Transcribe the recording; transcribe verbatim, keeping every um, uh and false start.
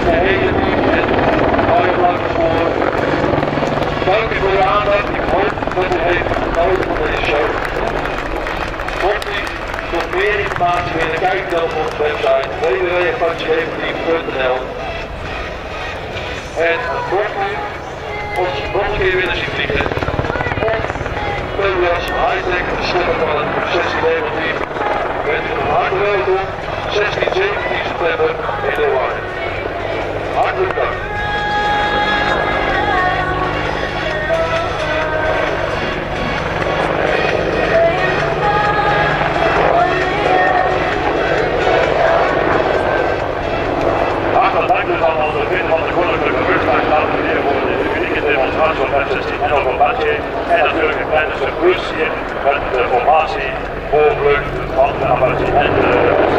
de hele team en al je lang voor. Dank u voor je aandacht. Ik hoop dat u heeft genoten van deze show. Mocht u nog meer informatie willen, kijk dan op onze website w w w punt schepenteam punt n l. En mocht u ons nog een keer willen zien vliegen, of P W S Hightech slipper van het zestien team, bent u van harte welkom zestien, zeventien september in Leeuwarden. Hartelijk dank. Hartelijk dank dus aan onze vrienden van de Koninklijke Luchtvaart dames en heren voor de unieke demonstratie op F zestien en op Apache. En natuurlijk een kleine surprise hier met de formatie, bovenlucht van de Apache en de